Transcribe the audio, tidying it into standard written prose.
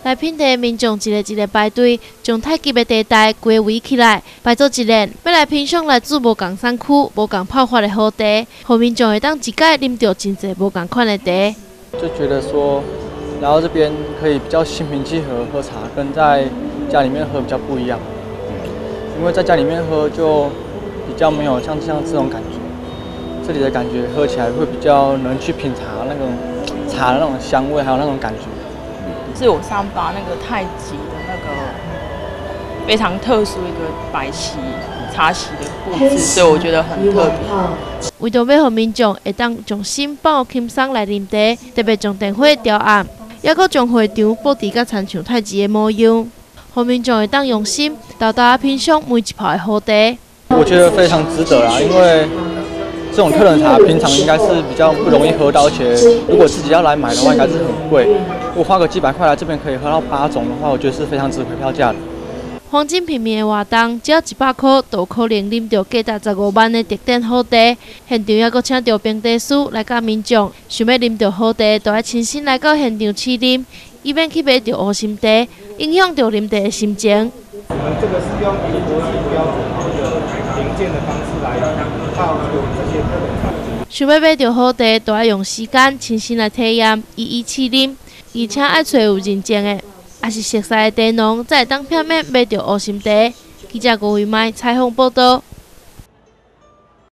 来品茶民众一个排队，将太极的茶台规围起来，排做一列，要来品尝来自无共产区、无共泡发的好茶，让民众会当一届啉到真侪无共款的茶。 就觉得说，来到这边可以比较心平气和喝茶，跟在家里面喝比较不一样。因为在家里面喝就比较没有像这种感觉，这里的感觉喝起来会比较能去品茶那种茶的那种香味，还有那种感觉。 是我上把那个太极的那个非常特殊一个白旗茶席的布置，所以我觉得很特别。 为着要让民众会当将心抱轻松来啉茶，特别将电火调暗，也阁将会场布置甲亲像太极的模样，让民众会当用心豆豆品尝每一泡的好茶。 我觉得非常值得啦，因为这种特冷茶平常应该是比较不容易喝到，而且如果自己要来买的话，应该是很贵。如果花个几百块来这边可以喝到8种的话，我觉得是非常值回票价的。 黄金平民的活动，只要100块，就有可能啉到价值15万的特典好茶。现场也阁请到冰茶师来教民众，想要啉到好茶，就要亲身来到现场试啉，以免去买到乌心茶，影响到啉茶的心情。 我们这个是用以国际标准的零件的方式来泡这些特冷茶。 想要买到好茶，就要用时间亲身来体验，一一试啉，而且要找有认证的，也是熟悉的茶农，才会当片面买到乌心茶。记者郭慧麦采访报道。